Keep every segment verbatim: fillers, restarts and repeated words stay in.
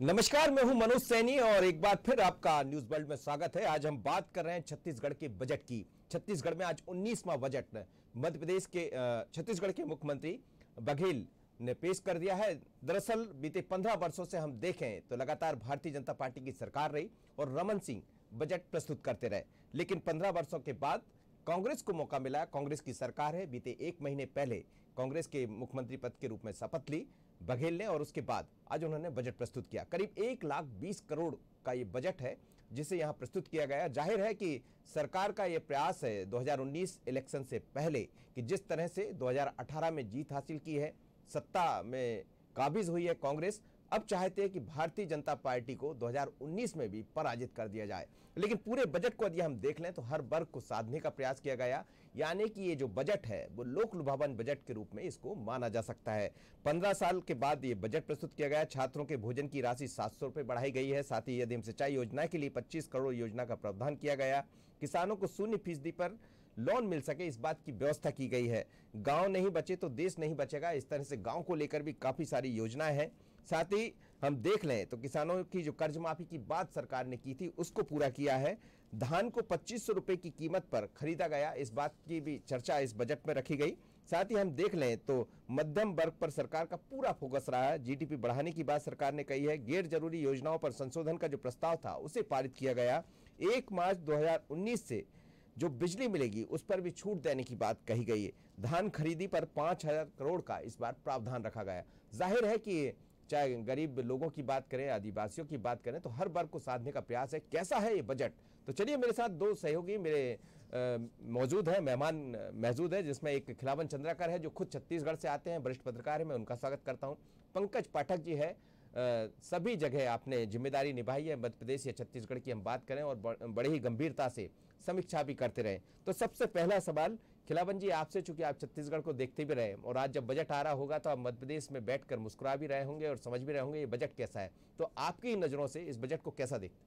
नमस्कार, मैं हूं मनोज सैनी और एक बार फिर आपका न्यूज वर्ल्ड में स्वागत है। आज हम बात कर रहे हैं छत्तीसगढ़ के बजट की। छत्तीसगढ़ में आज उन्नीसवां बजट मध्य प्रदेश के छत्तीसगढ़ के मुख्यमंत्री बघेल ने पेश कर दिया है। दरअसल बीते पंद्रह वर्षों से हम देखें तो लगातार भारतीय जनता पार्टी की सरकार रही और रमन सिंह बजट प्रस्तुत करते रहे, लेकिन पंद्रह वर्षों के बाद कांग्रेस को मौका मिला। कांग्रेस की सरकार है। बीते एक महीने पहले कांग्रेस के मुख्यमंत्री पद के रूप में शपथ ली बघेल ने और उसके बाद आज उन्होंने बजट प्रस्तुत किया। करीब एक लाख बीस करोड़ का ये बजट है जिसे यहां प्रस्तुत किया गया। जाहिर है कि सरकार का ये प्रयास है दो हज़ार उन्नीस इलेक्शन से पहले कि जिस तरह से दो हज़ार अठारह में जीत हासिल की है, सत्ता में काबिज हुई है कांग्रेस, अब चाहते हैं कि भारतीय जनता पार्टी को दो हज़ार उन्नीस में भी पराजित कर दिया जाए। लेकिन पूरे बजट को यदि हम देख लें तो हर वर्ग को साधने का प्रयास किया गया, यानी कि ये जो बजट है वो लोक लुभावन बजट के रूप में इसको माना जा सकता है। पंद्रह साल के बाद ये बजट प्रस्तुत किया गया। छात्रों के भोजन की राशि सात सौ रुपए बढ़ाई गई है। साथ ही यदि सिंचाई योजना के लिए पच्चीस करोड़ योजना का प्रावधान किया गया। किसानों को शून्य फीसदी पर लोन मिल सके इस बात की व्यवस्था की गई है। गांव नहीं बचे तो देश नहीं बचेगा, इस तरह से गांव को लेकर भी काफी सारी योजनाएं हैं। साथ ही हम देख लें तो किसानों की जो कर्ज माफी की बात सरकार ने की थी उसको पूरा किया है। धान को पच्चीस सौ रुपए की कीमत पर खरीदा गया, इस बात की भी चर्चा इस बजट में रखी गई। साथ ही हम देख लें तो मध्यम वर्ग पर सरकार का पूरा फोकस रहा है। जीडीपी बढ़ाने की बात सरकार ने कही है। गैर जरूरी योजनाओं पर संशोधन का जो प्रस्ताव था उसे पारित किया गया। एक मार्च दो हजार उन्नीस से जो बिजली मिलेगी उस पर भी छूट देने की बात कही गई है। धान खरीदी पर पांच हजार करोड़ का इस बार प्रावधान रखा गया। जाहिर है कि चाहे गरीब लोगों की बात करें, आदिवासियों की बात करें, तो हर वर्ग को साधने का प्रयास है। कैसा है ये बजट? तो चलिए, मेरे साथ दो सहयोगी मेरे मौजूद है, मेहमान मौजूद है, जिसमें एक खिलावन चंद्राकर है जो खुद छत्तीसगढ़ से आते हैं, वरिष्ठ पत्रकार है, मैं उनका स्वागत करता हूँ। पंकज पाठक जी है। आ, सभी जगह आपने जिम्मेदारी निभाई है, मध्य प्रदेश या छत्तीसगढ़ की हम बात करें, और बड़े ही गंभीरता से समीक्षा भी करते रहे। तो सबसे पहला सवाल खिलावन जी आपसे, चूंकि आप छत्तीसगढ़ को देखते भी रहे और आज जब बजट आ रहा होगा तो आप मध्य प्रदेश में बैठकर मुस्कुरा भी रहे होंगे और समझ भी रहे होंगे ये बजट कैसा है। तो आपकी नजरों से इस बजट को कैसा देखते?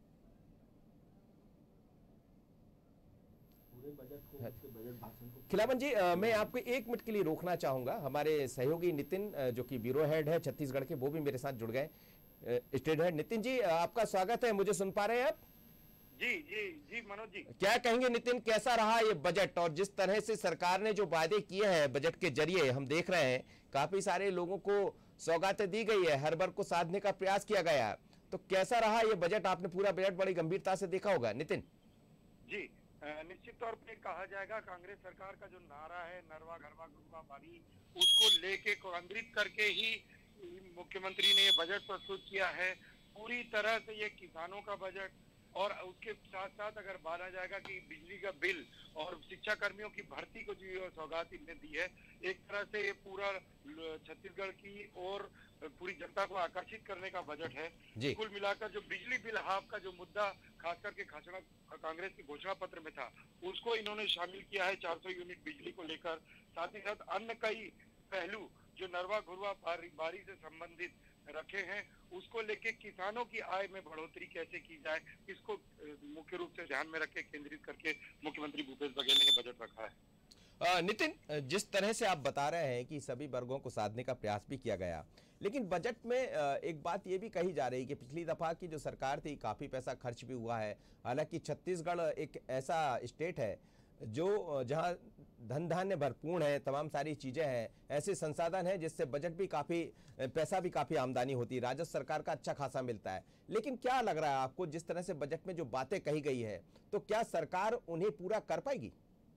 खिलावन जी, आ, मैं आपको एक मिनट के लिए रोकना चाहूंगा। हमारे सहयोगी नितिन जो कि ब्यूरो हेड है छत्तीसगढ़ के, वो भी मेरे साथ जुड़ गए, स्टेट हेड। नितिन जी, आपका स्वागत है। मुझे सुन पा रहे हैं आप? जी जी जी मनोज जी, क्या कहेंगे नितिन, कैसा रहा ये बजट? और जिस तरह से सरकार ने जो वादे किए हैं बजट के जरिए, हम देख रहे हैं काफी सारे लोगों को सौगातें दी गई है, हर वर्ग को साधने का प्रयास किया गया, तो कैसा रहा ये बजट? आपने पूरा बजट बड़ी गंभीरता से देखा होगा। नितिन जी, निश्चित तौर पे कहा जाएगा कांग्रेस सरकार का जो नारा है नरवा घरवा गुरवा बारी, उसको लेके केंद्रित करके ही मुख्यमंत्री ने ये बजट प्रस्तुत किया है। पूरी तरह से ये किसानों का बजट, और उसके साथ साथ अगर बात जाएगा कि बिजली का बिल और शिक्षा कर्मियों की भर्ती को जो सौगात इनने दी है, एक तरह से ये पूरा छत्तीसगढ़ की और पूरी जनता को आकर्षित करने का बजट है। कुल मिलाकर जो बिजली बिल हाफ का जो मुद्दा खास करके घोषणा कांग्रेस के घोषणा पत्र में था, उसको इन्होंने शामिल किया है चार सौ यूनिट बिजली को लेकर। साथ ही साथ अन्य कई पहलू जो नरवा घुरवा बारी से संबंधित रखे हैं, उसको लेके किसानों की आय में बढ़ोतरी कैसे की जाए, इसको मुख्य रूप से ध्यान में रखे केंद्रित करके मुख्यमंत्री भूपेश बघेल ने बजट रखा है। नितिन, जिस तरह से आप बता रहे हैं कि सभी वर्गों को साधने का प्रयास भी किया गया, लेकिन बजट में एक बात ये भी कही जा रही है कि पिछली दफा की जो सरकार थी काफी पैसा खर्च भी हुआ है। हालांकि छत्तीसगढ़ एक ऐसा स्टेट है जो जहां धन धान्य भरपूर है, तमाम सारी चीजें हैं, ऐसे संसाधन हैं जिससे बजट भी काफी पैसा भी काफी आमदनी होती है, राजस्व सरकार का अच्छा खासा मिलता है। लेकिन क्या लग रहा है आपको, जिस तरह से बजट में जो बातें कही गई है, तो क्या सरकार उन्हें पूरा कर पाएगी?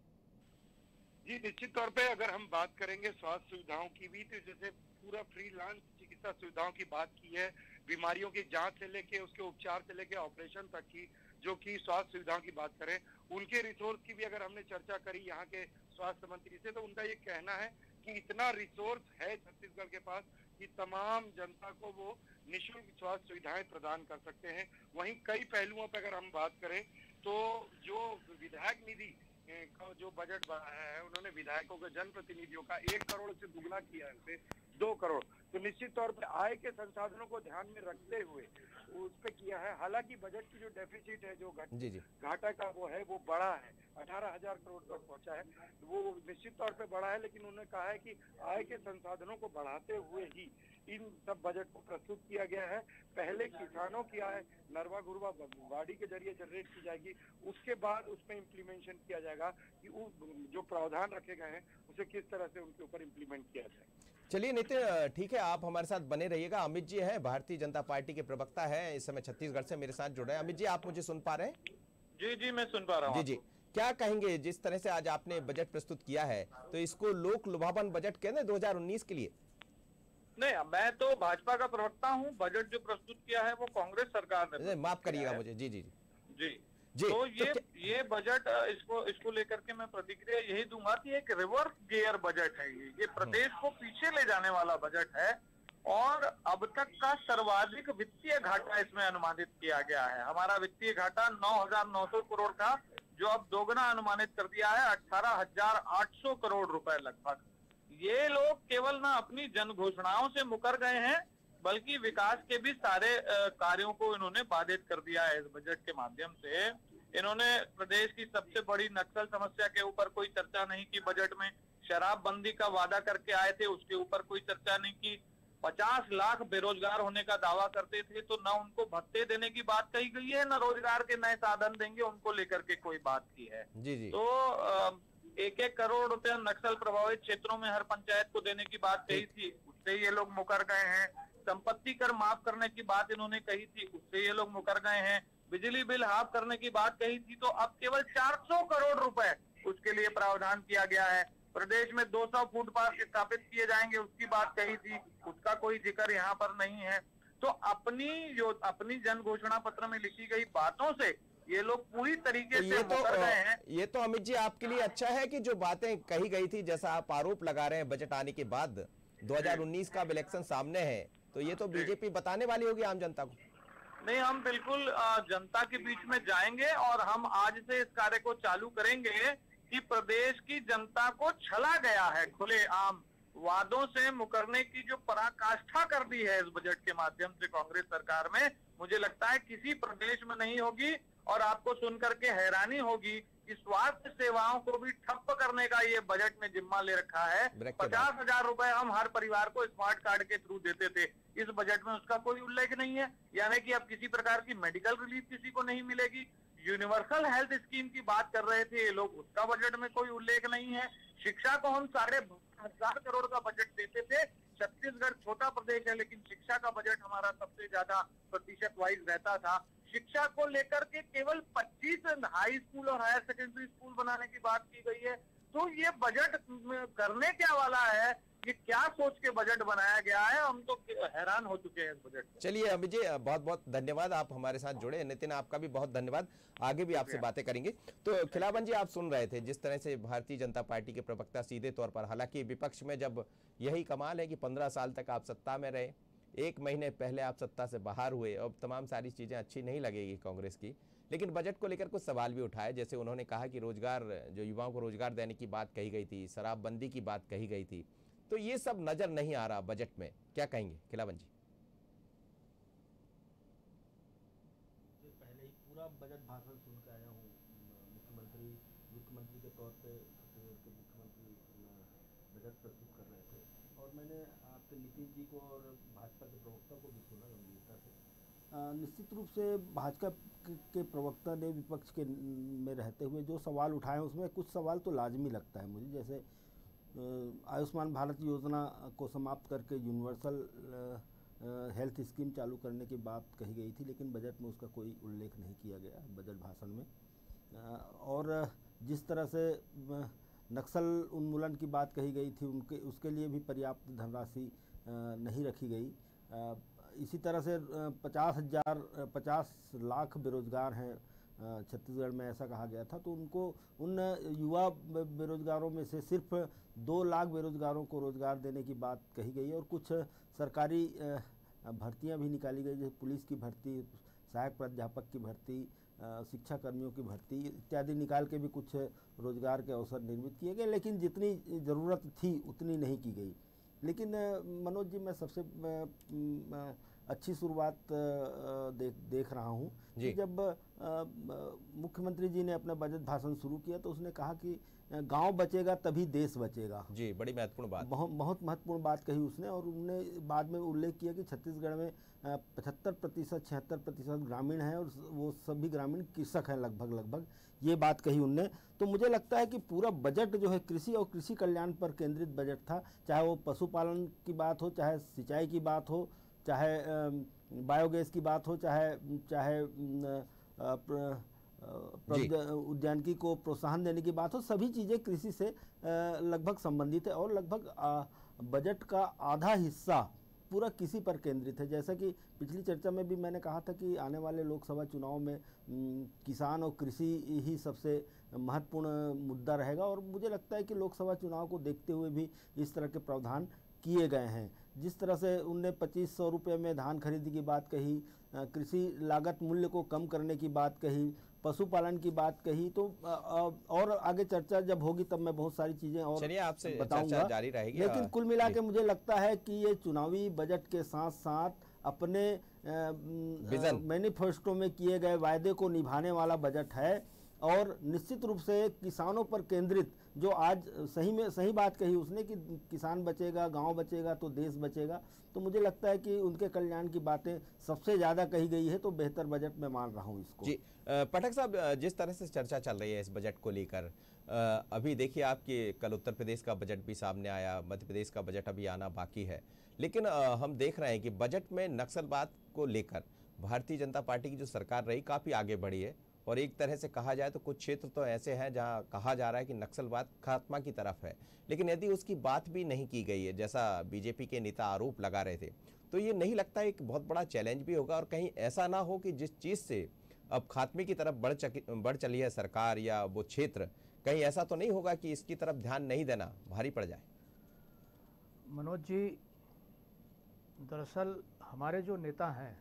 जी, निश्चित तौर पे अगर हम बात करेंगे स्वास्थ्य सुविधाओं की भी, तो जैसे पूरा फ्रीलांस चिकित्सा सुविधाओं की बात की है, बीमारियों की जांच से लेके उसके उपचार से लेके ऑपरेशन तक की जो कि स्वास्थ्य सुविधाओं की बात करें, उनके रिसोर्स की भी अगर हमने चर्चा करी यहाँ के स्वास्थ्य मंत्री से, तो उनका ये कहना है कि इतना रिसोर्स है छत्तीसगढ़ के पास कि तमाम जनता को वो निःशुल्क स्वास्थ्य सुविधाएं प्रदान कर सकते हैं। वहीं कई पहलुओं पर अगर हम बात करें तो जो विधायक निधि का जो बजट बनाया है, उन्होंने विधायकों के जनप्रतिनिधियों का एक करोड़ से दुगना किया है, उसे दो करोड़। तो निश्चित तौर पे आय के संसाधनों को ध्यान में रखते हुए उस पे किया है। हालांकि बजट की जो डेफिसिट है, जो जी जी घाटा का वो है, वो बड़ा है, अठारह हजार करोड़ तक पहुंचा है। वो निश्चित तौर पे बड़ा है, लेकिन उन्होंने कहा है कि आय के संसाधनों को बढ़ाते हुए ही इन सब बजट को प्रस्तुत किया गया है। पहले किसानों की आय नरवा घुरवा वाड़ी के जरिए जनरेट की जाएगी, उसके बाद उसमें इम्प्लीमेंटेशन किया जाएगा कि वो जो प्रावधान रखे गए हैं उसे किस तरह से उनके ऊपर इम्प्लीमेंट किया जाए। चलिए नितिन, ठीक है, आप हमारे साथ बने रहिएगा। अमित जी हैं, भारतीय जनता पार्टी के प्रवक्ता हैं, इस समय छत्तीसगढ़ से मेरे साथ जुड़ रहे हैं। अमित जी, आप मुझे सुन पा रहे हैं? जी जी, मैं सुन पा रहा हूँ। जी जी, क्या कहेंगे जिस तरह से आज आपने बजट प्रस्तुत किया है, तो इसको लोक लुभावन बजट कहते हैं दो हजार उन्नीस के लिए? नहीं, मैं तो भाजपा का प्रवक्ता हूँ। बजट जो प्रस्तुत किया है वो कांग्रेस सरकार ने, माफ करिएगा मुझे। जी जी जी जी, तो ये तो ये बजट, इसको इसको लेकर के मैं प्रतिक्रिया यही दूंगा कि एक रिवर्स गियर बजट है। ये ये प्रदेश को पीछे ले जाने वाला बजट है और अब तक का सर्वाधिक वित्तीय घाटा इसमें अनुमानित किया गया है। हमारा वित्तीय घाटा नौ हजार नौ सौ करोड़ था, जो अब दोगुना अनुमानित कर दिया है, अठारह हजार आठ सौ करोड़ रुपए लगभग। ये लोग केवल ना अपनी जन घोषणाओं से मुकर गए हैं, बल्कि विकास के भी सारे कार्यों को इन्होंने बाधित कर दिया है। इस बजट के माध्यम से इन्होंने प्रदेश की सबसे बड़ी नक्सल समस्या के ऊपर कोई चर्चा नहीं की। बजट में शराबबंदी का वादा करके आए थे, उसके ऊपर कोई चर्चा नहीं की। पचास लाख बेरोजगार होने का दावा करते थे, तो न उनको भत्ते देने की बात कही गई है, न रोजगार के नए साधन देंगे, उनको लेकर के कोई बात की है। जी जी। तो एक एक करोड़ रुपया नक्सल प्रभावित क्षेत्रों में हर पंचायत को देने की बात कही थी, उससे ये लोग मुकर गए हैं। संपत्ति कर माफ करने की बात इन्होंने कही थी, उससे ये लोग मुकर गए हैं। बिजली बिल हाफ करने की बात कही थी, तो अब केवल चार सौ करोड़ रुपए उसके लिए प्रावधान किया गया है। प्रदेश में दो सौ फूड पार्क स्थापित किए जाएंगे, उसकी बात कही थी, उसका कोई जिक्र यहाँ पर नहीं है। तो अपनी जो अपनी जन घोषणा पत्र में लिखी गई बातों से ये लोग पूरी तरीके तो से मुकर गए हैं। ये तो अमित जी आपके लिए अच्छा है कि जो बातें कही गई थी, जैसा आप आरोप लगा रहे हैं बजट आने के बाद, दो हजार उन्नीस का इलेक्शन सामने है, तो ये तो बीजेपी बताने वाली होगी आम जनता को। नहीं, हम बिल्कुल जनता के बीच में जाएंगे और हम आज से इस कार्य को चालू करेंगे कि प्रदेश की जनता को छला गया है। खुले आम वादों से मुकरने की जो पराकाष्ठा कर दी है इस बजट के माध्यम से कांग्रेस सरकार में, मुझे लगता है किसी प्रदेश में नहीं होगी। और आपको सुनकर के हैरानी होगी कि स्वास्थ्य सेवाओं को भी ठप्प करने का ये बजट में जिम्मा ले रखा है। पचास हजार रुपए हम हर परिवार को स्मार्ट कार्ड के थ्रू देते थे, इस बजट में उसका कोई उल्लेख नहीं है। यानी कि अब किसी प्रकार की मेडिकल रिलीफ किसी को नहीं मिलेगी। यूनिवर्सल हेल्थ स्कीम की बात कर रहे थे ये लोग, उसका बजट में कोई उल्लेख नहीं है। शिक्षा को हम साढ़े हजार करोड़ का बजट देते थे। छत्तीसगढ़ छोटा प्रदेश है, लेकिन शिक्षा का बजट हमारा सबसे ज्यादा प्रतिशत वाइज रहता था। शिक्षा को लेकर के केवल पच्चीस हाई स्कूल और हायर सेकेंडरी स्कूल बनाने की बात की गई है। तो ये बजट करने क्या वाला है, ये क्या सोच के बजट बनाया गया है, हम तो हैरान हो चुके हैं इस बजट से। चलिए अमित जी, बहुत बहुत धन्यवाद, आप हमारे साथ जुड़े। नितिन, आपका भी बहुत धन्यवाद, आगे भी आपसे बातें करेंगे। तो खिलावन जी, आप सुन रहे थे जिस तरह से भारतीय जनता पार्टी के प्रवक्ता सीधे तौर पर, हालांकि विपक्ष में जब यही कमाल है कि पंद्रह साल तक आप सत्ता में रहे, एक महीने पहले आप सत्ता से बाहर हुए, अब तमाम सारी चीजें अच्छी नहीं लगेगी कांग्रेस की, लेकिन बजट को लेकर कुछ सवाल भी उठाए। जैसे उन्होंने कहा कि रोजगार, जो युवाओं को रोजगार देने की बात कही गई थी, शराबबंदी की बात कही गई थी, तो ये सब नजर नहीं आ रहा बजट में। क्या कहेंगे खिलावन जी? पहले ही पूरा बजट भाषण सुन के आया हूँ। मुख्यमंत्री वित्त मंत्री के तौर पे छत्तीसगढ़ के मुख्यमंत्री बजट प्रस्तुत कर रहे थे, और मैंने आपके नीतीश जी को और भाजपा के प्रवक्ता को भी सुना गंभीरता से। निश्चित रूप से भाजपा के प्रवक्ता ने विपक्ष के में रहते हुए जो सवाल उठाए, उसमें कुछ सवाल तो लाजमी लगता है मुझे। जैसे आयुष्मान भारत योजना को समाप्त करके यूनिवर्सल हेल्थ स्कीम चालू करने की बात कही गई थी, लेकिन बजट में उसका कोई उल्लेख नहीं किया गया बजट भाषण में। और जिस तरह से नक्सल उन्मूलन की बात कही गई थी, उनके उसके लिए भी पर्याप्त धनराशि नहीं रखी गई। इसी तरह से पचास हजार पचास लाख बेरोजगार हैं छत्तीसगढ़ में, ऐसा कहा गया था। तो उनको, उन युवा बेरोजगारों में से सिर्फ दो लाख बेरोजगारों को रोजगार देने की बात कही गई है। और कुछ सरकारी भर्तियां भी निकाली गई, जैसे पुलिस की भर्ती, सहायक प्राध्यापक की भर्ती, शिक्षा कर्मियों की भर्ती इत्यादि निकाल के भी कुछ रोजगार के अवसर निर्मित किए गए, लेकिन जितनी ज़रूरत थी उतनी नहीं की गई। लेकिन मनोज जी, मैं सबसे अच्छी शुरुआत देख देख रहा हूँ कि जब मुख्यमंत्री जी ने अपना बजट भाषण शुरू किया तो उसने कहा कि गांव बचेगा तभी देश बचेगा। जी, बड़ी महत्वपूर्ण बात, बहुत बहुत महत्वपूर्ण बात कही उसने। और उन्होंने बाद में उल्लेख किया कि छत्तीसगढ़ में पचहत्तर प्रतिशत छिहत्तर प्रतिशत ग्रामीण हैं और वो सभी ग्रामीण कृषक हैं लगभग लगभग, ये बात कही उनने। तो मुझे लगता है कि पूरा बजट जो है कृषि और कृषि कल्याण पर केंद्रित बजट था, चाहे वो पशुपालन की बात हो, चाहे सिंचाई की बात हो, चाहे बायोगैस की बात हो, चाहे चाहे उद्यानिकी को प्रोत्साहन देने की बात हो, सभी चीज़ें कृषि से लगभग संबंधित है। और लगभग बजट का आधा हिस्सा पूरा कृषि पर केंद्रित है। जैसा कि पिछली चर्चा में भी मैंने कहा था कि आने वाले लोकसभा चुनाव में किसान और कृषि ही सबसे महत्वपूर्ण मुद्दा रहेगा। और मुझे लगता है कि लोकसभा चुनाव को देखते हुए भी इस तरह के प्रावधान किए गए हैं। जिस तरह से उनने पच्चीस सौ रुपये में धान खरीदी की बात कही, कृषि लागत मूल्य को कम करने की बात कही, पशुपालन की बात कही, तो और आगे चर्चा जब होगी तब मैं बहुत सारी चीजें और आपसे बताऊंगा, जारी रहेगी। लेकिन कुल मिला के मुझे लगता है कि ये चुनावी बजट के साथ साथ अपने मैनिफेस्टो में किए गए वायदे को निभाने वाला बजट है। और निश्चित रूप से किसानों पर केंद्रित, जो आज सही में सही बात कही उसने कि किसान बचेगा, गांव बचेगा तो देश बचेगा, तो मुझे लगता है कि उनके कल्याण की बातें सबसे ज़्यादा कही गई है। तो बेहतर बजट मैं मान रहा हूं इसको। जी, पाठक साहब, जिस तरह से चर्चा चल रही है इस बजट को लेकर, अभी देखिए आपके कल उत्तर प्रदेश का बजट भी सामने आया, मध्य प्रदेश का बजट अभी आना बाकी है, लेकिन हम देख रहे हैं कि बजट में नक्सलवाद को लेकर भारतीय जनता पार्टी की जो सरकार रही काफ़ी आगे बढ़ी है। और एक तरह से कहा जाए तो कुछ क्षेत्र तो ऐसे हैं जहां कहा जा रहा है कि नक्सलवाद खात्मा की तरफ है, लेकिन यदि उसकी बात भी नहीं की गई है, जैसा बीजेपी के नेता आरोप लगा रहे थे, तो ये नहीं लगता एक बहुत बड़ा चैलेंज भी होगा। और कहीं ऐसा ना हो कि जिस चीज़ से अब खात्मे की तरफ बढ़ चकी बढ़ चली है सरकार या वो क्षेत्र, कहीं ऐसा तो नहीं होगा कि इसकी तरफ ध्यान नहीं देना भारी पड़ जाए। मनोज जी, दरअसल हमारे जो नेता हैं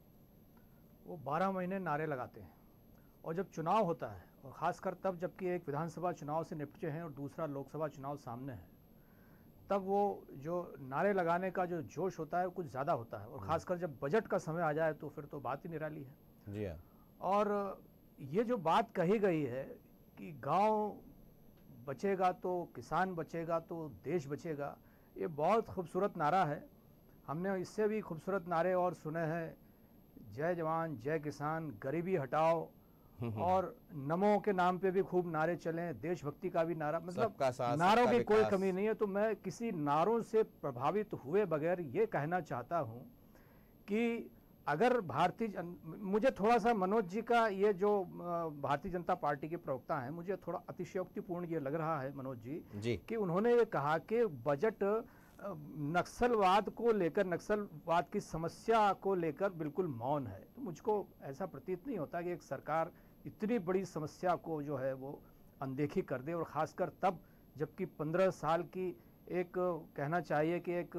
वो बारह महीने नारे लगाते हैं, और जब चुनाव होता है, और ख़ासकर तब जबकि एक विधानसभा चुनाव से निपटे हैं और दूसरा लोकसभा चुनाव सामने है, तब वो जो नारे लगाने का जो जोश होता है वो कुछ ज़्यादा होता है। और ख़ासकर जब बजट का समय आ जाए तो फिर तो बात ही निराली है। जी हाँ। और ये जो बात कही गई है कि गांव बचेगा तो किसान बचेगा तो देश बचेगा, ये बहुत खूबसूरत नारा है। हमने इससे भी खूबसूरत नारे और सुने हैं, जय जवान जय किसान, गरीबी हटाओ, और नमो के नाम पे भी खूब नारे चले, देशभक्ति का भी नारा, मतलब नारों की कोई कमी नहीं है। तो मैं किसी नारों से प्रभावित हुए बगैर ये कहना चाहता हूँ कि अगर भारतीय, मुझे थोड़ा सा मनोज जी का ये जो भारतीय जनता पार्टी के प्रवक्ता हैं, मुझे थोड़ा अतिशयोक्तिपूर्ण ये लग रहा है मनोज जी, जी कि उन्होंने ये कहा कि बजट नक्सलवाद को लेकर, नक्सलवाद की समस्या को लेकर बिल्कुल मौन है। तो मुझको ऐसा प्रतीत नहीं होता कि एक सरकार इतनी बड़ी समस्या को जो है वो अनदेखी कर दे, और ख़ासकर तब जबकि पंद्रह साल की एक, कहना चाहिए कि एक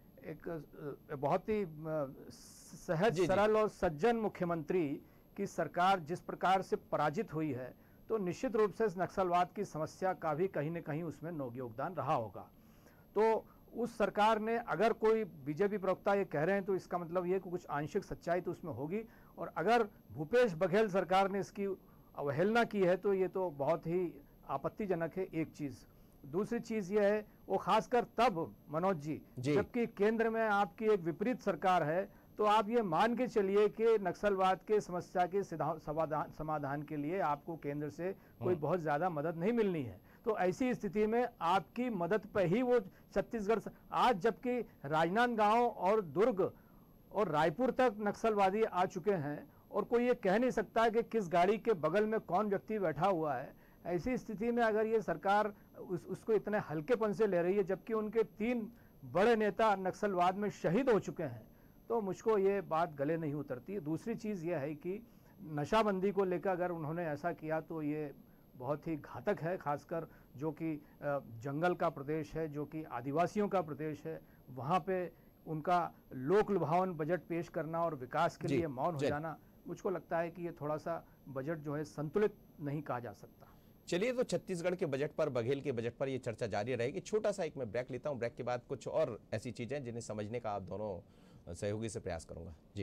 एक बहुत ही सहज सरल और सज्जन मुख्यमंत्री की सरकार जिस प्रकार से पराजित हुई है, तो निश्चित रूप से नक्सलवाद की समस्या का भी कहीं न कहीं उसमें योगदान रहा होगा। तो उस सरकार ने, अगर कोई बीजेपी प्रवक्ता ये कह रहे हैं तो इसका मतलब ये कि कुछ आंशिक सच्चाई तो उसमें होगी। और अगर भूपेश बघेल सरकार ने इसकी अवहेलना की है तो ये तो बहुत ही आपत्तिजनक है, एक चीज़। दूसरी चीज़ ये है, वो खासकर तब मनोज जी, जी जबकि केंद्र में आपकी एक विपरीत सरकार है, तो आप ये मान के चलिए कि नक्सलवाद के समस्या के समाधान समाधान के लिए आपको केंद्र से कोई बहुत ज़्यादा मदद नहीं मिलनी है। तो ऐसी स्थिति में आपकी मदद पर ही वो छत्तीसगढ़, आज जबकि राजनांदगांव और दुर्ग और रायपुर तक नक्सलवादी आ चुके हैं, और कोई ये कह नहीं सकता कि किस गाड़ी के बगल में कौन व्यक्ति बैठा हुआ है। ऐसी स्थिति में अगर ये सरकार उस, उसको इतने हल्केपन से ले रही है, जबकि उनके तीन बड़े नेता नक्सलवाद में शहीद हो चुके हैं, तो मुझको ये बात गले नहीं उतरती। दूसरी चीज़ ये है कि नशाबंदी को लेकर अगर उन्होंने ऐसा किया तो ये बहुत ही घातक है, खासकर जो कि जंगल का प्रदेश है, जो कि आदिवासियों का प्रदेश है, वहाँ पे उनका लोक लुभावन बजट पेश करना और विकास के लिए मौन हो जाना, मुझको लगता है कि ये थोड़ा सा बजट जो है संतुलित नहीं कहा जा सकता। चलिए, तो छत्तीसगढ़ के बजट पर, बघेल के बजट पर ये चर्चा जारी रहेगी। छोटा सा एक मैं ब्रेक लेता हूं, ब्रेक के बाद कुछ और ऐसी चीजें जिन्हें समझने का आप दोनों सहयोगी से प्रयास करूंगा। जी,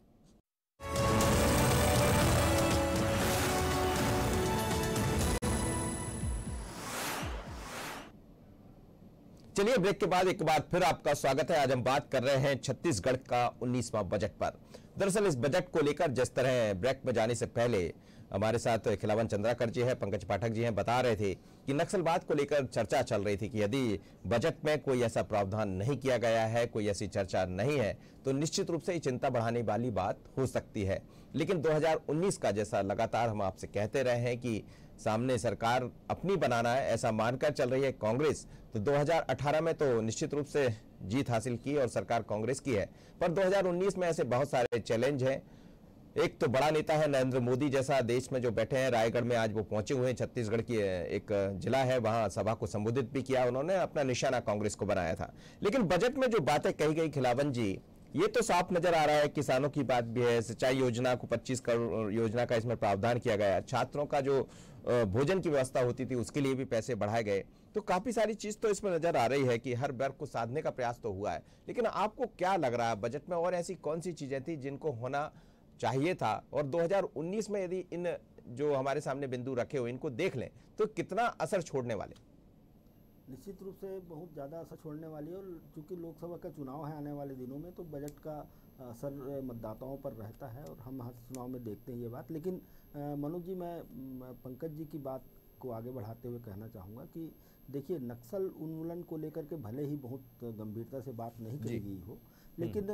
चलिए, ब्रेक के बाद एक बार फिर आपका स्वागत है। आज हम बात कर रहे हैं छत्तीसगढ़ का उन्नीसवां बजट पर। दरअसल इस बजट को लेकर जिस तरह ब्रेक में जाने से पहले हमारे साथ खिलावन चंद्राकर जी हैं, पंकज पाठक जी हैं, बता रहे थे कि नक्सलवाद को लेकर चर्चा चल रही थी कि यदि बजट में कोई ऐसा प्रावधान नहीं किया गया है, कोई ऐसी चर्चा नहीं है, तो निश्चित रूप से ये चिंता बढ़ाने वाली बात हो सकती है। लेकिन दो हज़ार उन्नीस का, जैसा लगातार हम आपसे कहते रहे हैं कि सामने सरकार अपनी बनाना है, ऐसा मानकर चल रही है कांग्रेस, तो दो हज़ार अठारह में तो निश्चित रूप से जीत हासिल की और सरकार कांग्रेस की है, पर दो हज़ार उन्नीस में ऐसे बहुत सारे चैलेंज हैं। एक तो बड़ा नेता है नरेंद्र मोदी जैसा देश में जो बैठे हैं, रायगढ़ में आज वो पहुंचे हुए हैं, छत्तीसगढ़ की एक जिला है, वहां सभा को संबोधित भी किया उन्होंने, अपना निशाना कांग्रेस को बनाया था। लेकिन बजट में जो बातें कही गई खिलावन जी, ये तो साफ नजर आ रहा है, किसानों की बात भी है, सिंचाई योजना को पच्चीस करोड़ योजना का इसमें प्रावधान किया गया, छात्रों का जो भोजन की व्यवस्था होती थी उसके लिए भी पैसे बढ़ाए गए। तो काफी सारी चीज तो इसमें नजर आ रही है कि हर वर्ग को साधने का प्रयास तो हुआ है। लेकिन आपको क्या लग रहा है, बजट में और ऐसी कौन सी चीजें थी जिनको होना चाहिए था, और दो हज़ार उन्नीस में यदि इन जो हमारे सामने बिंदु रखे हुए इनको देख लें तो कितना असर छोड़ने वाले? निश्चित रूप से बहुत ज़्यादा असर छोड़ने वाली है, और चूंकि लोकसभा का चुनाव है आने वाले दिनों में, तो बजट का असर मतदाताओं पर रहता है और हम हर चुनाव में देखते हैं ये बात। लेकिन मनोज जी, मैं पंकज जी की बात को आगे बढ़ाते हुए कहना चाहूँगा कि देखिए, नक्सल उन्मूलन को लेकर के भले ही बहुत गंभीरता से बात नहीं कही गई हो, लेकिन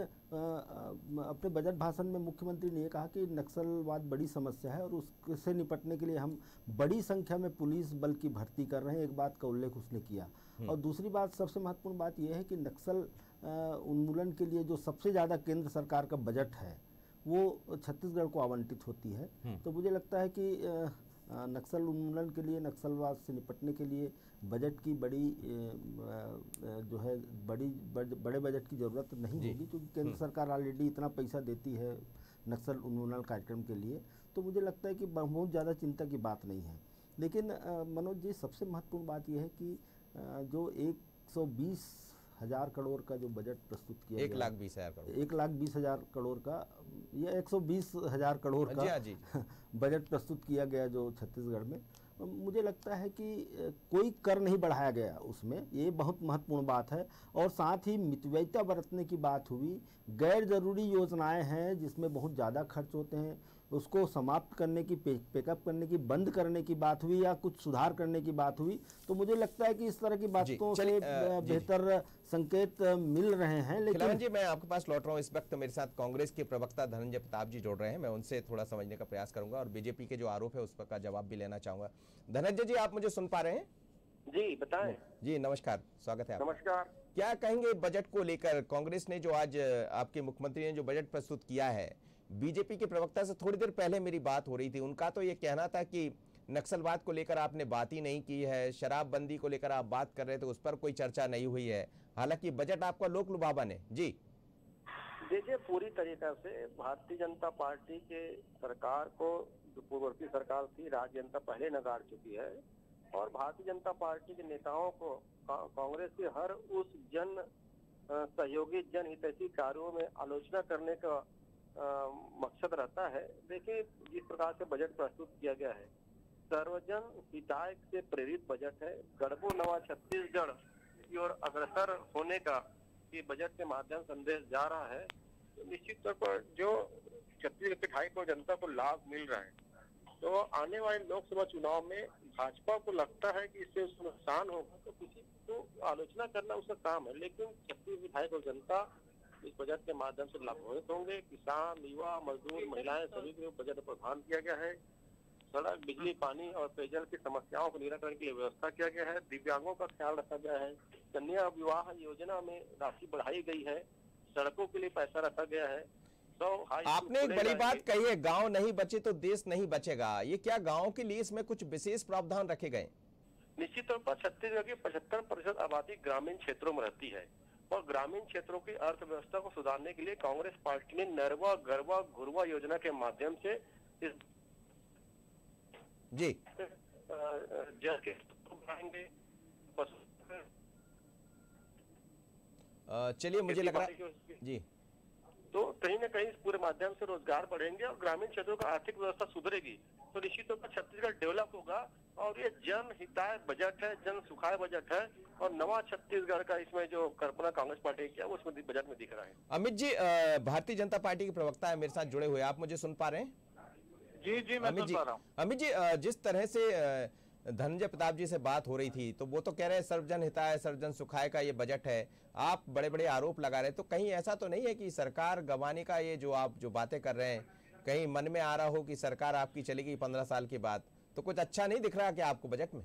अपने बजट भाषण में मुख्यमंत्री ने ये कहा कि नक्सलवाद बड़ी समस्या है और उससे निपटने के लिए हम बड़ी संख्या में पुलिस बल की भर्ती कर रहे हैं, एक बात का उल्लेख उसने किया। और दूसरी बात, सबसे महत्वपूर्ण बात यह है कि नक्सल उन्मूलन के लिए जो सबसे ज़्यादा केंद्र सरकार का बजट है वो छत्तीसगढ़ को आवंटित होती है। तो मुझे लगता है कि नक्सल उन्मूलन के लिए, नक्सलवाद से निपटने के लिए बजट की बड़ी जो है बड़ी बड़े बजट की ज़रूरत नहीं होगी, क्योंकि केंद्र सरकार ऑलरेडी इतना पैसा देती है नक्सल उन्मूलन कार्यक्रम के लिए। तो मुझे लगता है कि बहुत ज़्यादा चिंता की बात नहीं है। लेकिन मनोज जी, सबसे महत्वपूर्ण बात यह है कि जो एक सौ बीस हजार करोड़ का जो बजट प्रस्तुत किया एक लाख बीस हजार करोड़ एक लाख बीस हजार करोड़ का या एक सौ बीस हजार करोड़ का जी, जी। बजट प्रस्तुत किया गया जो छत्तीसगढ़ में, मुझे लगता है कि कोई कर नहीं बढ़ाया गया उसमें, ये बहुत महत्वपूर्ण बात है। और साथ ही मितव्ययिता बरतने की बात हुई, गैर जरूरी योजनाएं हैं जिसमें बहुत ज़्यादा खर्च होते हैं, उसको समाप्त करने की, पिकअप करने की, बंद करने की बात हुई या कुछ सुधार करने की बात हुई। तो मुझे लगता है कि इस तरह की बातों से बेहतर संकेत मिल रहे हैं। लेकिन जी, मैं आपके पास लौट रहा हूँ। इस वक्त मेरे साथ कांग्रेस के प्रवक्ता धनंजय प्रताप जी जोड़ रहे हैं, मैं उनसे थोड़ा समझने का प्रयास करूंगा और बीजेपी के जो आरोप है उस पर का जवाब भी लेना चाहूंगा। धनंजय जी, आप मुझे सुन पा रहे हैं? जी बताएं। जी नमस्कार, स्वागत है आपका। नमस्कार। क्या कहेंगे बजट को लेकर? कांग्रेस ने जो आज आपके मुख्यमंत्री ने जो बजट प्रस्तुत किया है, बीजेपी के प्रवक्ता से थोड़ी देर पहले मेरी बात हो रही थी, उनका तो ये कहना था कि नक्सलवाद को लेकर आपने बात ही नहीं की है, शराबबंदी को लेकर आप बात कर रहे थे, उस पर कोई चर्चा नहीं हुई है, हालांकि बजट आपका लोक लुभावन है। जी देखिए, पूरी तरीका से भारतीय जनता पार्टी के सरकार को, जो पूर्ववर्ती सरकार थी, राज्य जनता पहले नकार चुकी है, और भारतीय जनता पार्टी के नेताओं को कांग्रेस के हर उस जन सहयोगी जनहितैषी कार्यों में आलोचना करने का आ, मकसद रहता है। देखिए, जिस प्रकार से बजट प्रस्तुत किया गया है, सर्वजन हिताय से प्रेरित बजट है, गढ़बो नवा छत्तीसगढ़ की ओर अग्रसर होने का ये बजट के माध्यम संदेश जा रहा है। तो निश्चित तौर पर जो छत्तीसगढ़ के ढाई करोड़ जनता को लाभ मिल रहा है, तो आने वाले लोकसभा चुनाव में भाजपा को लगता है कि इससे उसको नुकसान होगा, तो किसी को आलोचना करना उसका काम है। लेकिन छत्तीसगढ़ ढाई करोड़ जनता इस बजट के माध्यम से लाभान्वित होंगे। किसान, युवा, मजदूर, महिलाएं, सभी को बजट में प्रावधान किया गया है। सड़क, बिजली, पानी और पेयजल की समस्याओं को निराकरण के लिए व्यवस्था किया गया है। दिव्यांगों का ख्याल रखा गया है। कन्या विवाह योजना में राशि बढ़ाई गई है। सड़कों के लिए पैसा रखा गया है। तो आपने एक बड़ी बात कही है, गांव नहीं बचे तो देश नहीं बचेगा। ये क्या गाँव के लिए इसमें कुछ विशेष प्रावधान रखे गए? निश्चित तौर पर छत्तीसगढ़ की पचहत्तर प्रतिशत आबादी ग्रामीण क्षेत्रों में रहती है, और ग्रामीण क्षेत्रों की अर्थव्यवस्था को सुधारने के लिए कांग्रेस पार्टी ने नरवा, गरवा, घुरवा योजना के माध्यम से इस जी जल के बढ़ाएंगे। चलिए, मुझे लग रहा है जी, तो कहीं ना कहीं इस पूरे माध्यम से रोजगार बढ़ेंगे और ग्रामीण क्षेत्रों का आर्थिक व्यवस्था सुधरेगी, तो निश्चित तौर पर छत्तीसगढ़ डेवलप होगा। और ये जन हिताय बजट है, जन सुखाय बजट है, और नवा छत्तीसगढ़ का इसमें जो कल्पना कांग्रेस पार्टी की किया वो उसमें बजट में दिख रहा है। अमित जी, भारतीय जनता पार्टी के प्रवक्ता है मेरे साथ जुड़े हुए, आप मुझे सुन पा रहे हैं? जी जी मैं सुन पा रहा हूँ। अमित जी, जिस तरह से धनंजय प्रताप जी से बात हो रही थी, तो वो तो कह रहे हैं सर्वजन हिताय सर्वजन सुखाय का ये बजट है, आप बड़े बड़े आरोप लगा रहे हैं, तो कहीं ऐसा तो नहीं है कि सरकार गंवाने का ये जो आप जो बातें कर रहे हैं, कहीं मन में आ रहा हो कि सरकार आपकी चलेगी पंद्रह साल के बाद, तो कुछ अच्छा नहीं दिख रहा क्या आपको बजट में?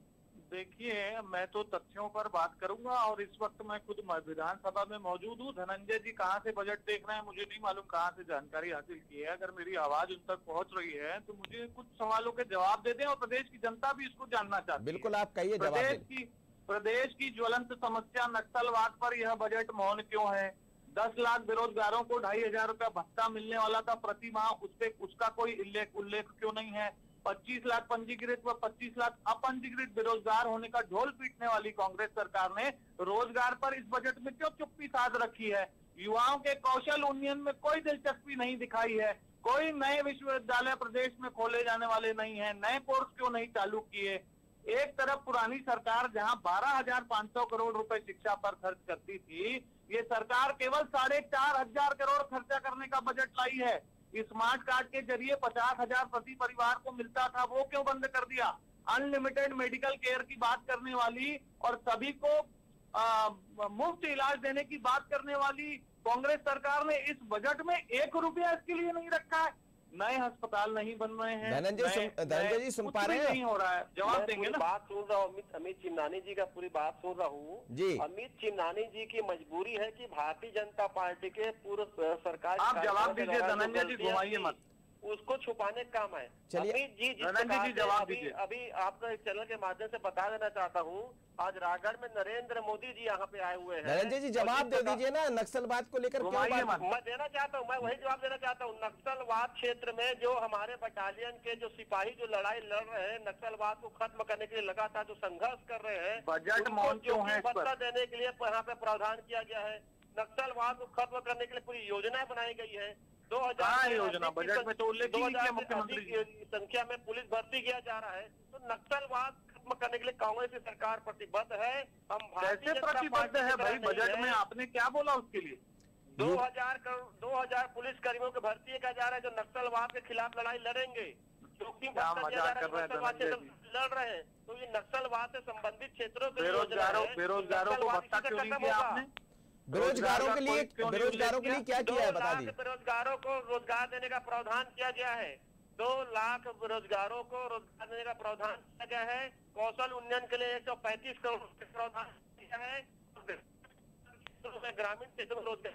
देखिए, मैं तो तथ्यों पर बात करूंगा, और इस वक्त मैं खुद विधानसभा में मौजूद हूँ। धनंजय जी कहाँ से बजट देख रहे हैं मुझे नहीं मालूम, कहाँ से जानकारी हासिल की है। अगर मेरी आवाज उन तक पहुंच रही है तो मुझे कुछ सवालों के जवाब दे दें, और प्रदेश की जनता भी इसको जानना चाहती है। बिल्कुल, आप कहिए जवाब प्रदेश की प्रदेश की ज्वलंत समस्या नक्सलवाद पर यह बजट मौन क्यों है? दस लाख बेरोजगारों को ढाई हजार रुपया भत्ता मिलने वाला था प्रति माह, उस पे उसका कोई उल्लेख उल्लेख क्यों नहीं है? पच्चीस लाख पंजीकृत व पच्चीस लाख अपंजीकृत बेरोजगार होने का ढोल पीटने वाली कांग्रेस सरकार ने रोजगार पर इस बजट में क्यों चुप्पी साध रखी है? युवाओं के कौशल उन्नयन में कोई दिलचस्पी नहीं दिखाई है। कोई नए विश्वविद्यालय प्रदेश में खोले जाने वाले नहीं है, नए कोर्स क्यों नहीं चालू किए? एक तरफ पुरानी सरकार जहां बारह हजार पांच सौ करोड़ रुपए शिक्षा पर खर्च करती थी, ये सरकार केवल साढ़े चार हजार करोड़ खर्चा करने का बजट लाई है। स्मार्ट कार्ड के जरिए पचास हजार प्रति परिवार को मिलता था, वो क्यों बंद कर दिया? अनलिमिटेड मेडिकल केयर की बात करने वाली और सभी को आ, मुफ्त इलाज देने की बात करने वाली कांग्रेस सरकार ने इस बजट में एक रुपया इसके लिए नहीं रखा है। नए अस्पताल नहीं बन रहे हैं। धनंजय धनंजय जी सुन पा रहे हैं? नहीं हो रहा है, जवाब देंगे ना? बात सुन रहा हूँ, अमित अमित चिमनानी जी का पूरी बात सुन रहा हूँ जी। अमित चिमनानी जी की मजबूरी है कि भारतीय जनता पार्टी के पूर्व सरकार, आप जवाब दीजिए धनंजय जी, घुमाइए मत, उसको छुपाने का काम है। चलिए अमित जी, धनंजय जी जवाब दीजिए। अभी आपका चैनल के माध्यम से बता देना चाहता हूँ, आज रायगढ़ में नरेंद्र मोदी जी यहाँ पे आए हुए हैं। धनंजय जी जवाब दे दीजिए ना, नक्सलवाद को लेकर क्यों बात? मैं देना चाहता हूँ, मैं वही जवाब देना चाहता हूँ। नक्सलवाद क्षेत्र में जो हमारे बटालियन के जो सिपाही जो लड़ाई लड़ रहे हैं, नक्सलवाद को खत्म करने के लिए लगातार जो संघर्ष कर रहे हैं, बजट मौन क्यों है? भत्ता देने के लिए यहाँ पे प्रावधान किया गया है। नक्सलवाद को खत्म करने के लिए पूरी योजना बनाई गई है। दो हजार योजना बजट में तो उल्लेख ही नहीं किया मुख्यमंत्री जी। संख्या में पुलिस भर्ती किया जा रहा है, तो नक्सलवाद खत्म करने के लिए कांग्रेस की सरकार प्रतिबद्ध है। हम कैसे प्रतिबद्ध है भाई? बजट में आपने क्या बोला उसके लिए? दो हजार करोड़ दो हजार पुलिस कर्मियों की भर्ती किया जा रहा है जो नक्सलवाद के खिलाफ लड़ाई लड़ेंगे, जोखिम लड़ रहे हैं। तो ये नक्सलवाद से संबंधित क्षेत्रों के बेरोजगारों बेरोजगारों को भत्ता क्यों नहीं किया आपने? बेरोजगारों के लिए बेरोजगारों के लिए क्या किया है बता दीजिए। बेरोजगारों को रोजगार देने का प्रावधान किया गया है। दो लाख बेरोजगारों को रोजगार देने का प्रावधान किया गया है। कौशल उन्नयन के लिए एक सौ पैंतीस करोड़ का प्रावधान किया है। ग्रामीण क्षेत्र में रोजगार,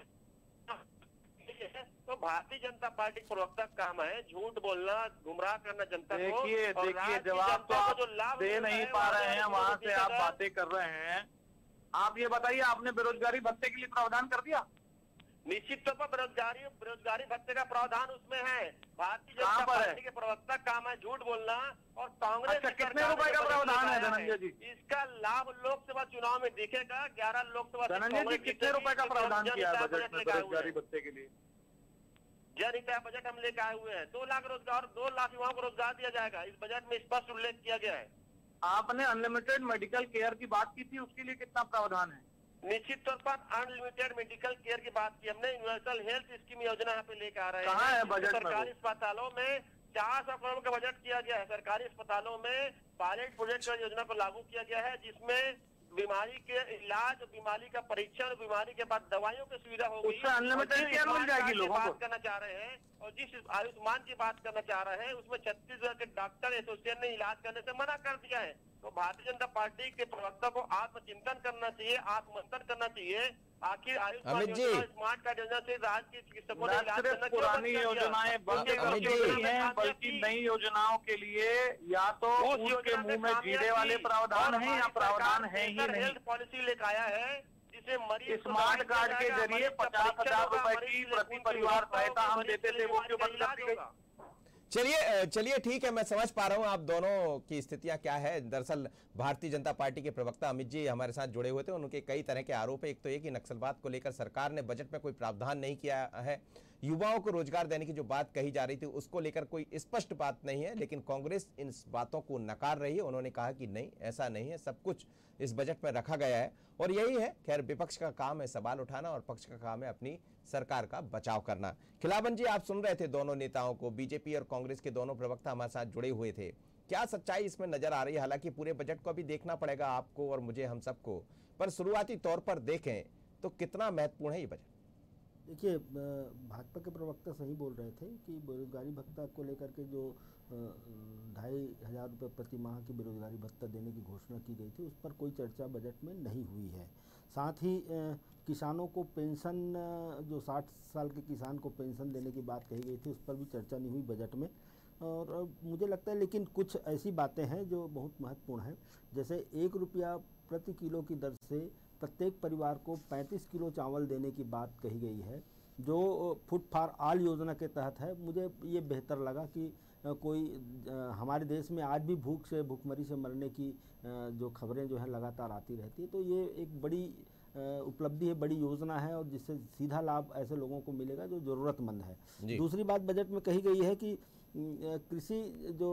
तो भारतीय जनता पार्टी प्रवक्ता का काम है झूठ बोलना, गुमराह करना जनता को। देखिए देखिए जवाब तो आप दे नहीं पा रहे हैं, वहाँ से आप बातें कर रहे हैं। आप ये बताइए, आपने बेरोजगारी भत्ते के लिए प्रावधान कर दिया? निश्चित तौर पर बेरोजगारी बेरोजगारी भत्ते का प्रावधान उसमें है। भारतीय जनता पार्टी के प्रवक्ता काम है झूठ बोलना और कांग्रेस। अच्छा, कितने रुपए का प्रावधान है धनंजय जी? इसका लाभ लोकसभा चुनाव में दिखेगा। ग्यारह लोकसभा। धनंजय जी कितने रुपए का प्रावधान किया है बजट में बेरोजगारी भत्ते के लिए? जन हिताय बजट हम लेकर आए हुए हैं। दो लाख रोजगार दो लाख युवाओं को रोजगार दिया जाएगा, इस बजट में स्पष्ट उल्लेख किया गया है। आपने अनलिमिटेड मेडिकल केयर की बात की थी, उसके लिए कितना प्रावधान है? निश्चित तौर पर अनलिमिटेड मेडिकल केयर की बात की हमने। यूनिवर्सल हेल्थ स्कीम योजना यहाँ पे लेकर आ रहे हैं। कहाँ है बजट में? सरकारी अस्पतालों में चार सौ करोड़ का बजट किया गया है। सरकारी अस्पतालों में पायलट प्रोजेक्ट योजना को लागू किया गया है, जिसमें बीमारी के इलाज, बीमारी का परीक्षण, बीमारी के बाद दवाइयों की सुविधा होगी। उससे अनलिमिटेड केयर मिल जाएगी लोगों को। बात करना चाह रहे हैं और जिस आयुष्मान की बात करना चाह रहे हैं उसमें छत्तीसगढ़ के डॉक्टर एसोसिएशन ने इलाज करने से मना कर दिया है। तो भारतीय जनता पार्टी के प्रवक्ता को आत्मचिंतन करना चाहिए, आत्ममंथन करना चाहिए। आखिर आयुष्मान योजना, स्मार्ट कार्ड योजना से राज्य के चिकित्सकों ने इलाज करना पुरानी योजनाएं बंद नहीं है, बल्कि नई योजनाओं के लिए या तो उसके मुंह में जीरे वाले प्रावधान है या प्रावधान है ही नहीं। हेल्थ पॉलिसी लेकर आया है जिसे मरीज स्मार्ट कार्ड के जरिए पचास हजार रुपए की प्रति परिवार सहायता हम देते थे, वो क्यों बंद कर दी गई? चलिए चलिए ठीक है, मैं समझ पा रहा हूं आप दोनों की स्थितियां क्या है। दरअसल भारतीय जनता पार्टी के प्रवक्ता अमित जी हमारे साथ जुड़े हुए थे, उनके कई तरह के आरोप है। एक तो ये कि नक्सलवाद को लेकर सरकार ने बजट में कोई प्रावधान नहीं किया है, युवाओं को रोजगार देने की जो बात कही जा रही थी उसको लेकर कोई स्पष्ट बात नहीं है, लेकिन कांग्रेस इन बातों को नकार रही है। उन्होंने कहा कि नहीं, ऐसा नहीं है, सब कुछ इस बजट में रखा गया है और यही है। खैर, विपक्ष का काम है सवाल उठाना और पक्ष का काम है अपनी सरकार का बचाव करना। खिलावन जी, आप सुन रहे थे दोनों नेताओं को, बीजेपी और कांग्रेस के दोनों प्रवक्ता हमारे साथ जुड़े हुए थे। क्या सच्चाई इसमें नजर आ रही है? हालांकि पूरे बजट को अभी देखना पड़ेगा आपको और मुझे, हम सबको, पर शुरुआती तौर पर देखें तो कितना महत्वपूर्ण है ये बजट? देखिए, भाजपा के प्रवक्ता सही बोल रहे थे कि बेरोजगारी भत्ता को लेकर के जो ढाई हजार रुपये प्रति माह की बेरोजगारी भत्ता देने की घोषणा की गई थी, उस पर कोई चर्चा बजट में नहीं हुई है। साथ ही किसानों को पेंशन, जो साठ साल के किसान को पेंशन देने की बात कही गई थी, उस पर भी चर्चा नहीं हुई बजट में। और मुझे लगता है लेकिन कुछ ऐसी बातें हैं जो बहुत महत्वपूर्ण हैं, जैसे एक रुपया प्रति किलो की दर से प्रत्येक परिवार को पैंतीस किलो चावल देने की बात कही गई है, जो फूड फॉर ऑल योजना के तहत है। मुझे ये बेहतर लगा कि कोई हमारे देश में आज भी भूख से, भूखमरी से मरने की जो खबरें जो है लगातार आती रहती है, तो ये एक बड़ी उपलब्धि है, बड़ी योजना है और जिससे सीधा लाभ ऐसे लोगों को मिलेगा जो ज़रूरतमंद है। दूसरी बात बजट में कही गई है कि कृषि जो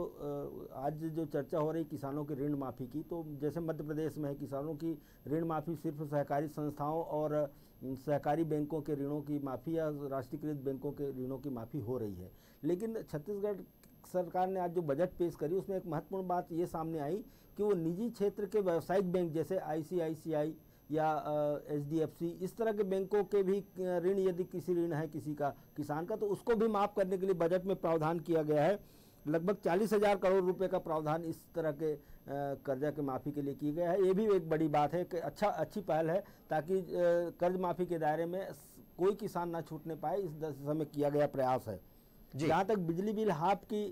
आज जो चर्चा हो रही किसानों के ऋण माफ़ी की, तो जैसे मध्य प्रदेश में है, किसानों की ऋण माफ़ी सिर्फ सहकारी संस्थाओं और सहकारी बैंकों के ऋणों की माफ़ी या राष्ट्रीयकृत बैंकों के ऋणों की माफ़ी हो रही है। लेकिन छत्तीसगढ़ सरकार ने आज जो बजट पेश करी, उसमें एक महत्वपूर्ण बात ये सामने आई कि वो निजी क्षेत्र के व्यावसायिक बैंक जैसे आई सी आई सी आई या एच डी एफ सी, इस तरह के बैंकों के भी ऋण, यदि किसी ऋण है किसी का, किसान का, तो उसको भी माफ़ करने के लिए बजट में प्रावधान किया गया है। लगभग चालीस हजार करोड़ रुपए का प्रावधान इस तरह के कर्जा के माफ़ी के लिए किया गया है। ये भी एक बड़ी बात है कि अच्छा अच्छी पहल है, ताकि कर्ज माफ़ी के दायरे में कोई किसान ना छूटने पाए, इस दिशा में किया गया प्रयास है। जहाँ तक बिजली बिल हाफ की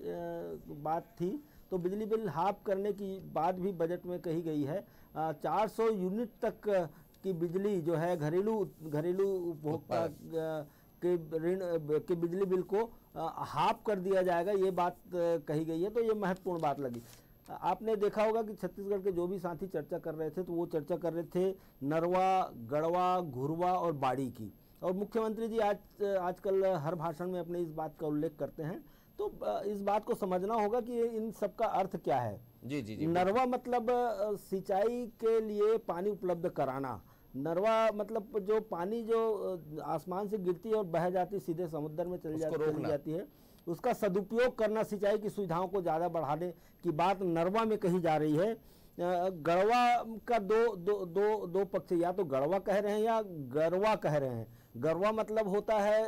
बात थी, तो बिजली बिल हाफ करने की बात भी बजट में कही गई है। चार सौ यूनिट तक की बिजली जो है घरेलू घरेलू उपभोक्ता के ऋण के बिजली बिल को हाफ कर दिया जाएगा, ये बात कही गई है। तो ये महत्वपूर्ण बात लगी। आपने देखा होगा कि छत्तीसगढ़ के जो भी साथी चर्चा कर रहे थे, तो वो चर्चा कर रहे थे नरवा, गढ़वा, घुरवा और बाड़ी की। और मुख्यमंत्री जी आज आजकल हर भाषण में अपने इस बात का उल्लेख करते हैं, तो इस बात को समझना होगा कि इन सब का अर्थ क्या है। जी जी जी। नरवा मतलब सिंचाई के लिए पानी उपलब्ध कराना। नरवा मतलब जो पानी जो आसमान से गिरती है और बह जाती सीधे समुद्र में चली जाती, चली जाती है, उसका सदुपयोग करना, सिंचाई की सुविधाओं को ज़्यादा बढ़ाने की बात नरवा में कही जा रही है। गढ़वा का दो दो दो दो पक्ष, या तो गढ़वा कह रहे हैं या गरवा कह रहे हैं। गरवा मतलब होता है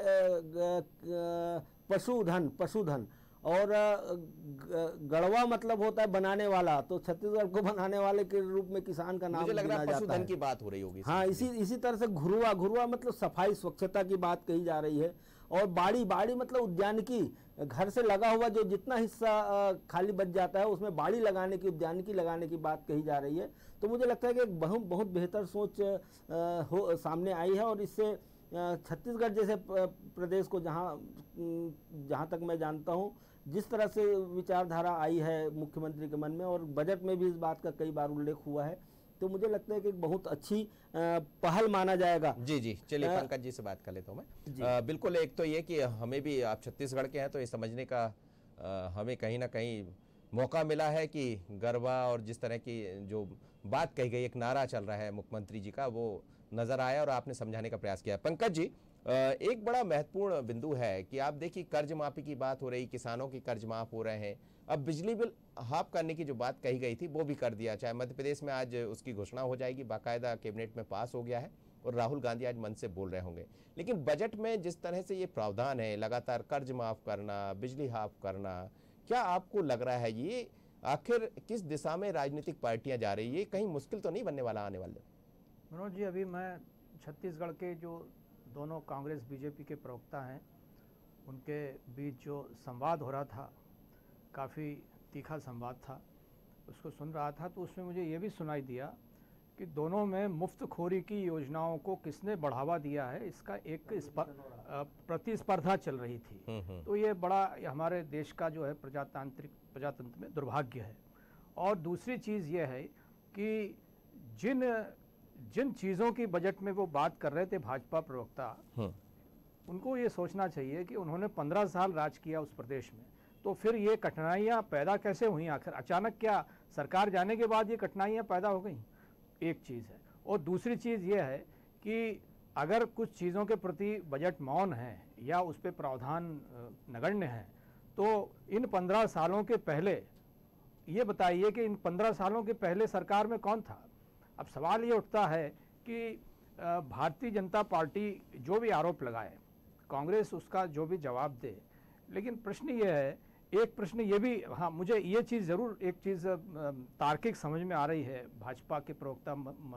पशुधन, पशुधन, और गढ़वा मतलब होता है बनाने वाला। तो छत्तीसगढ़ को बनाने वाले के रूप में किसान का नाम मुझे लग रहा है पशुधन की बात हो रही होगी। हाँ, इसी इसी तरह से घुरुआ, घुरुआ मतलब सफाई, स्वच्छता की बात कही जा रही है। और बाड़ी, बाड़ी मतलब उद्यानिकी, घर से लगा हुआ जो जितना हिस्सा खाली बच जाता है उसमें बाड़ी लगाने की, उद्यानिकी लगाने की बात कही जा रही है। तो मुझे लगता है कि एक बहुत बहुत बेहतर सोच हो सामने आई है और इससे छत्तीसगढ़ जैसे प्रदेश को, जहाँ जहाँ तक मैं जानता हूँ, जिस तरह से विचारधारा आई है मुख्यमंत्री के मन में, और बजट में भी इस बात का कई बार उल्लेख हुआ है, तो मुझे लगता है कि एक बहुत अच्छी पहल माना जाएगा। जी जी, चलिए पंकज जी से बात कर लेता हूँ मैं। आ, बिल्कुल, एक तो ये कि हमें भी, आप छत्तीसगढ़ के हैं तो ये समझने का आ, हमें कहीं ना कहीं मौका मिला है कि गरबा और जिस तरह की जो बात कही गई, एक नारा चल रहा है मुख्यमंत्री जी का, वो नजर आया और आपने समझाने का प्रयास किया। पंकज जी, एक बड़ा महत्वपूर्ण बिंदु है कि आप देखिए कर्ज माफी की बात हो रही, किसानों की कर्ज माफ हो रहे हैं, अब बिजली बिल हाफ करने की जो बात कही गई थी वो भी कर दिया। चाहे मध्य प्रदेश में आज उसकी घोषणा हो जाएगी, बाकायदा कैबिनेट में पास हो गया है और राहुल गांधी आज मन से बोल रहे होंगे। लेकिन बजट में जिस तरह से ये प्रावधान है, लगातार कर्ज माफ करना, बिजली हाफ करना, क्या आपको लग रहा है ये आखिर किस दिशा में राजनीतिक पार्टियां जा रही है? ये कहीं मुश्किल तो नहीं बनने वाला आने वाले? मनोज जी, अभी मैं छत्तीसगढ़ के जो दोनों कांग्रेस बीजेपी के प्रवक्ता हैं, उनके बीच जो संवाद हो रहा था, काफ़ी तीखा संवाद था, उसको सुन रहा था, तो उसमें मुझे ये भी सुनाई दिया कि दोनों में मुफ्तखोरी की योजनाओं को किसने बढ़ावा दिया है, इसका एक प्रतिस्पर्धा चल रही थी। तो ये बड़ा हमारे देश का जो है प्रजातांत्रिक प्रजातंत्र में दुर्भाग्य है। और दूसरी चीज़ ये है कि जिन जिन चीज़ों की बजट में वो बात कर रहे थे भाजपा प्रवक्ता, उनको ये सोचना चाहिए कि उन्होंने पंद्रह साल राज किया उस प्रदेश में, तो फिर ये कठिनाइयाँ पैदा कैसे हुई आखिर? अचानक क्या सरकार जाने के बाद ये कठिनाइयाँ पैदा हो गई? एक चीज़ है। और दूसरी चीज़ ये है कि अगर कुछ चीज़ों के प्रति बजट मौन है या उस पर प्रावधान नगण्य है, तो इन पंद्रह सालों के पहले ये बताइए कि इन पंद्रह सालों के पहले सरकार में कौन था? अब सवाल ये उठता है कि भारतीय जनता पार्टी जो भी आरोप लगाए, कांग्रेस उसका जो भी जवाब दे, लेकिन प्रश्न ये है, एक प्रश्न ये भी, हाँ मुझे ये चीज़ ज़रूर एक चीज़ तार्किक समझ में आ रही है भाजपा के प्रवक्ता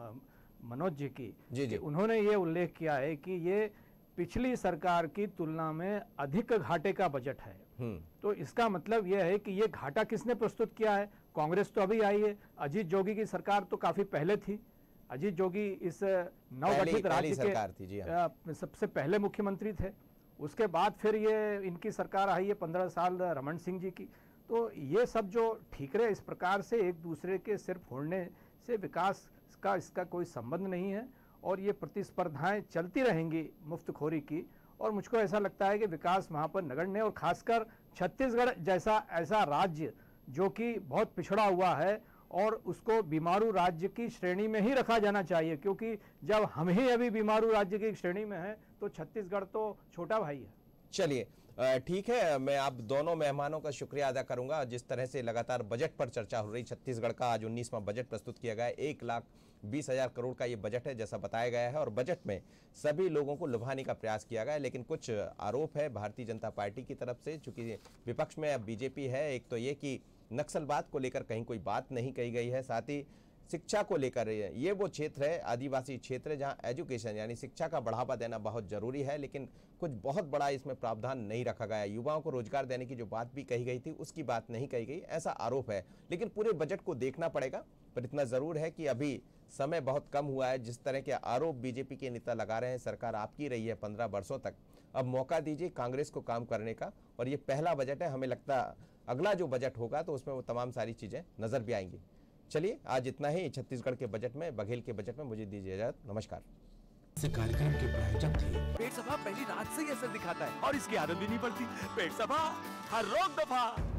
मनोज जी की, जी जी। उन्होंने ये उल्लेख किया है कि ये पिछली सरकार की तुलना में अधिक घाटे का बजट है। तो इसका मतलब यह है कि ये घाटा किसने प्रस्तुत किया है? कांग्रेस तो अभी आई है, अजीत जोगी की सरकार तो काफी पहले थी। अजीत जोगी इस नवगठित राज्य के जी हाँ। सबसे पहले मुख्यमंत्री थे। उसके बाद फिर ये इनकी सरकार आई है पंद्रह साल रमन सिंह जी की। तो ये सब जो ठीकरे इस प्रकार से एक दूसरे के सिर फोड़ने से विकास का इसका कोई संबंध नहीं है, और ये प्रतिस्पर्धाएं चलती रहेंगी मुफ्तखोरी की। और मुझको ऐसा लगता है कि विकास वहाँ पर नगण्य है, और खासकर छत्तीसगढ़ जैसा ऐसा राज्य जो कि बहुत पिछड़ा हुआ है और उसको बीमारू राज्य की श्रेणी में ही रखा जाना चाहिए, क्योंकि जब हम ही अभी बीमारू राज्य की श्रेणी में हैं तो छत्तीसगढ़ तो छोटा भाई है। चलिए ठीक है, मैं आप दोनों मेहमानों का शुक्रिया अदा करूंगा। जिस तरह से लगातार बजट पर चर्चा हो रही, छत्तीसगढ़ का आज उन्नीसवां बजट प्रस्तुत किया गया है। एक लाख बीस हजार करोड़ का ये बजट है जैसा बताया गया है, और बजट में सभी लोगों को लुभाने का प्रयास किया गया है। लेकिन कुछ आरोप है भारतीय जनता पार्टी की तरफ से, चूंकि विपक्ष में अब बीजेपी है। एक तो ये कि नक्सलवाद को लेकर कहीं कोई बात नहीं कही गई है, साथ ही शिक्षा को लेकर, ये वो क्षेत्र है आदिवासी क्षेत्र है जहां एजुकेशन यानी शिक्षा का बढ़ावा देना बहुत जरूरी है, लेकिन कुछ बहुत बड़ा इसमें प्रावधान नहीं रखा गया। युवाओं को रोजगार देने की जो बात भी कही गई थी उसकी बात नहीं कही गई, ऐसा आरोप है। लेकिन पूरे बजट को देखना पड़ेगा, पर इतना जरूर है कि अभी समय बहुत कम हुआ है। जिस तरह के आरोप बीजेपी के नेता लगा रहे हैं, सरकार आपकी रही है पंद्रह वर्षों तक, अब मौका दीजिए कांग्रेस को काम करने का। और ये पहला बजट है, हमें लगता अगला जो बजट होगा तो उसमें वो तमाम सारी चीजें नजर भी आएंगी। चलिए आज इतना ही छत्तीसगढ़ के बजट में, बघेल के बजट में। मुझे दीजिए इजाजत, नमस्कार। इस कार्यक्रम के प्रायोजक थे पेट सफा, पहली रात से ही असर दिखाता है और इसकी आदत भी नहीं पड़ती। पेट सफा हर रोग दफा।